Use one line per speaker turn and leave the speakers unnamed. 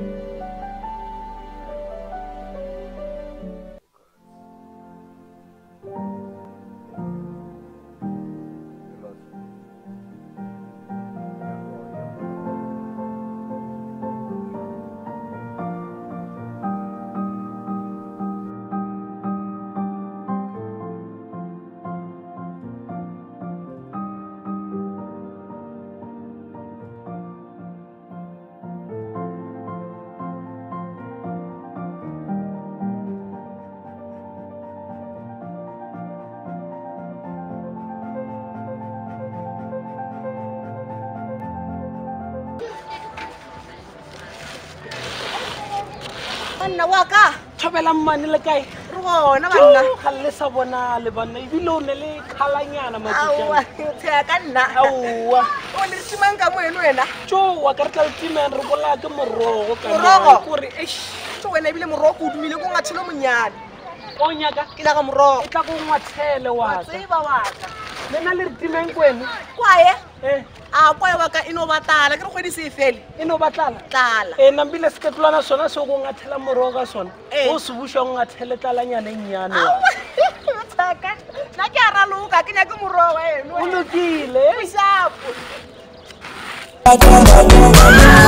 Anna waka
thabela mmane le kae
rona banna
khalle sa bona le banna ibilo ne le khalanyana
awa tsaya ka nna
awa
o le timang ka moeno wena
tjo wa ka tla timang re bola ke morogo ka
Morogo?
gore eish
tso wena ibile moroko o dumile go ngatshelo monyane
o nyaka
ke la ga moroko
e tla go ngwathele wa ka
tseba waka
le na le timang kweno
kwae
eh
a kwae waka ino batala ke re kgwedi se fele
e no batlala
tlala
nambile seketlwana sona se go ngathela morogo ka sona o se bušwa go ngathele tlalanyana e nnyane wa
tsaka na ke a raloka ke nyake moroko eno
o lokile
isapo